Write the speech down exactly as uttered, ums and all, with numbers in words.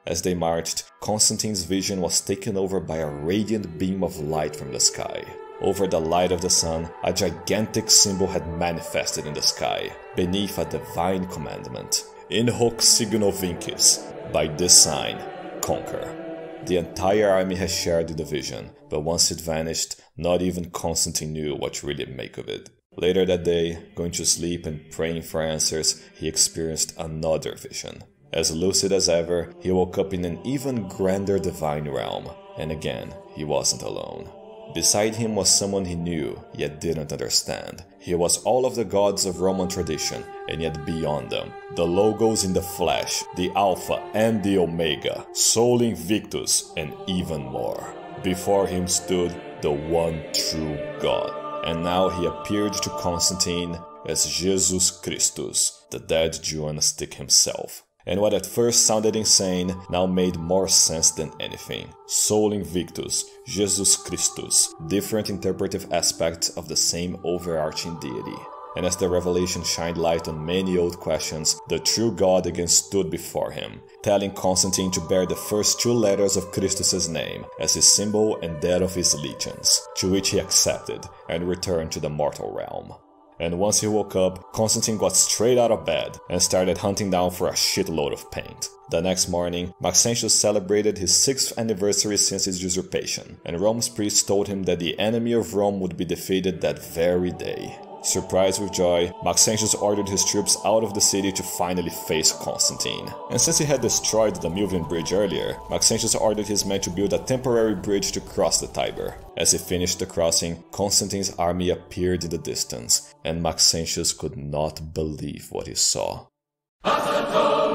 As they marched, Constantine's vision was taken over by a radiant beam of light from the sky. Over the light of the sun, a gigantic symbol had manifested in the sky, beneath a divine commandment. In hoc signo vincis, by this sign, conquer. The entire army had shared the vision, but once it vanished, not even Constantine knew what to really make of it. Later that day, going to sleep and praying for answers, he experienced another vision. As lucid as ever, he woke up in an even grander divine realm, and again, he wasn't alone. Beside him was someone he knew, yet didn't understand. He was all of the gods of Roman tradition, and yet beyond them. The Logos in the flesh, the Alpha and the Omega, Sol Invictus, and even more. Before him stood the one true God, and now he appeared to Constantine as Jesus Christus, the dead Jew Stick himself. And what at first sounded insane now made more sense than anything. Sol Invictus, Jesus Christus, different interpretive aspects of the same overarching deity. And as the revelation shined light on many old questions, the true God again stood before him, telling Constantine to bear the first two letters of Christus's name as his symbol and that of his allegiance, to which he accepted and returned to the mortal realm. And once he woke up, Constantine got straight out of bed and started hunting down for a shitload of paint. The next morning, Maxentius celebrated his sixth anniversary since his usurpation, and Rome's priests told him that the enemy of Rome would be defeated that very day. Surprised with joy, Maxentius ordered his troops out of the city to finally face Constantine. And since he had destroyed the Milvian Bridge earlier, Maxentius ordered his men to build a temporary bridge to cross the Tiber. As he finished the crossing, Constantine's army appeared in the distance, and Maxentius could not believe what he saw.